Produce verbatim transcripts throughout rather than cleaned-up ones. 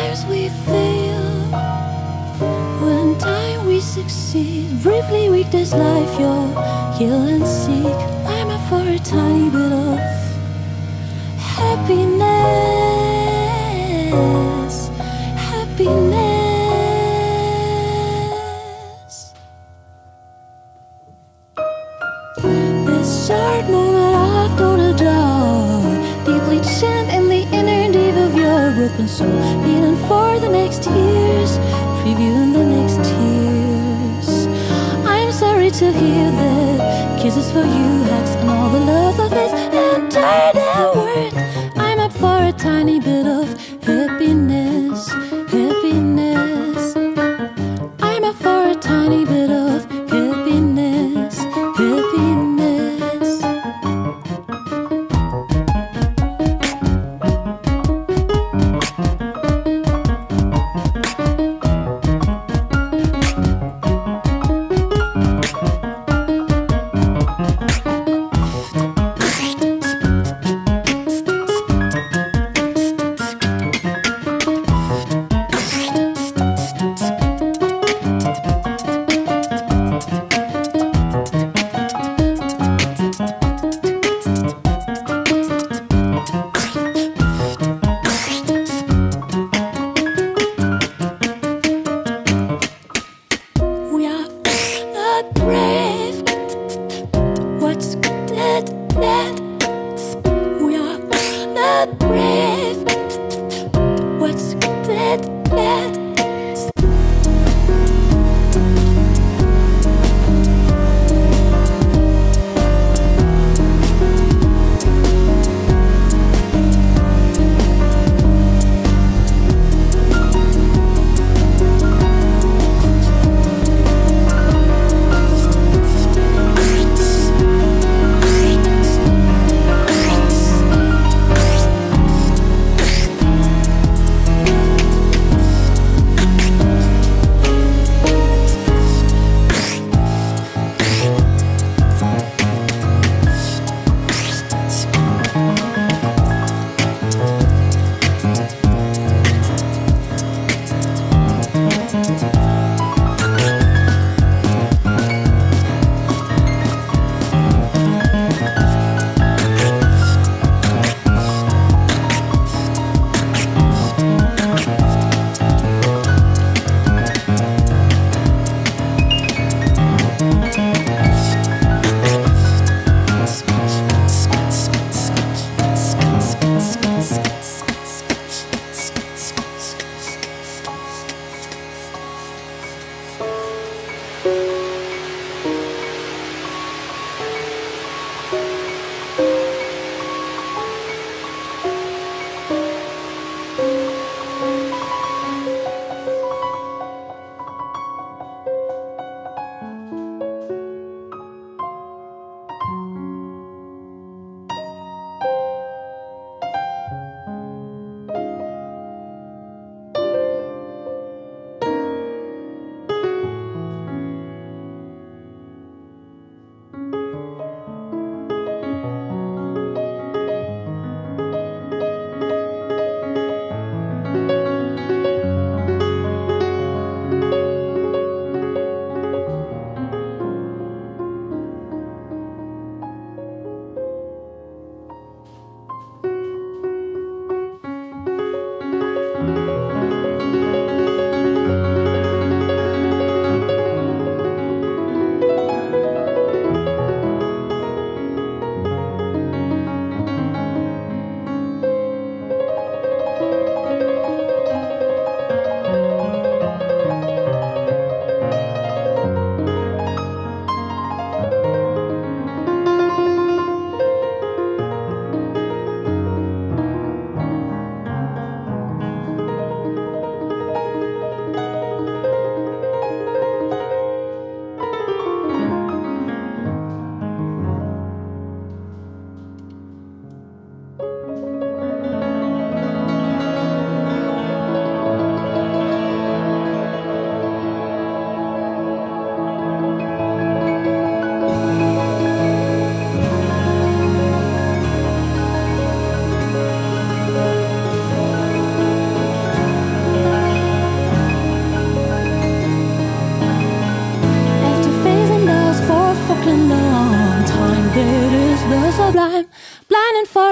Sometimes we fail, one time we succeed. Briefly weak this life, you're heal and seek. I'm up for a tiny bit of happiness, happiness. This short moment after the dawn, deeply chant in the inner deep of your broken soul, feeling for the next years, previewing the next tears. I'm sorry to hear that kisses for you, hugs, and all the love of this entire damn world. I'm up for a tiny bit of happiness, happiness. I'm up for a tiny bit of happiness, happiness.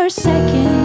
a second.